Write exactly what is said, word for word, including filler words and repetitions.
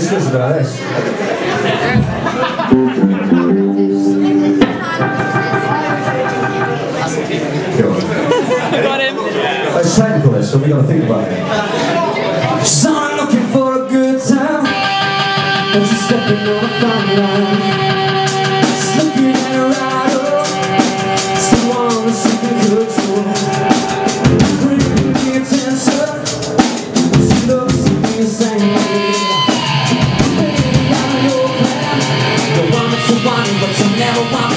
discuss about this. Got him. Let's technical this, so we gotta think about it. So I'm looking for a good time, but you're stepping on a fine line. Just looking at her right up, still wanna see the good soul. Bring me attention, she loves me the same way. Baby, I know your plan. You want me to want me, but you never want me.